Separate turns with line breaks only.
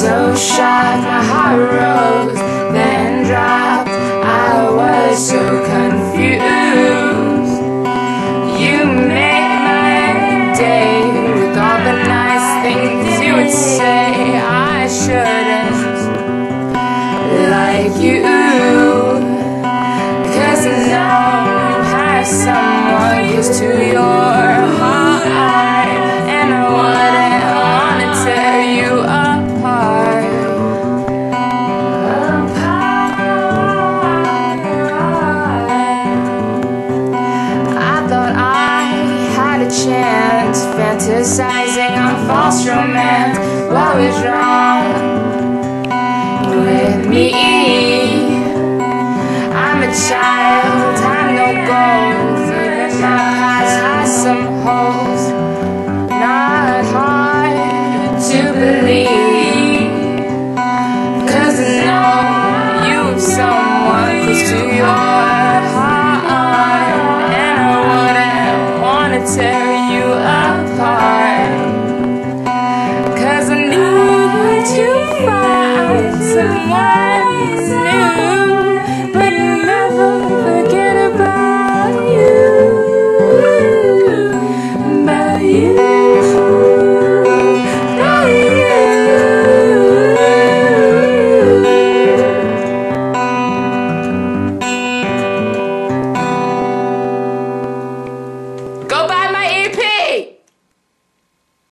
so shocked, my heart rose, then dropped. I was so confused. You made my day with all the nice things you would say. I shouldn't like you, 'cause now you have someone close to your heart, and I wouldn't wanna tear you apart. I thought I had a chance, fantasizing on false romance. What was wrong with me? I'm a child, have no goals, even my past has some holes. Not hard to believe, 'cause I know you've someone close to your heart, and I wouldn't wanna tear you apart, 'cause I need to find someone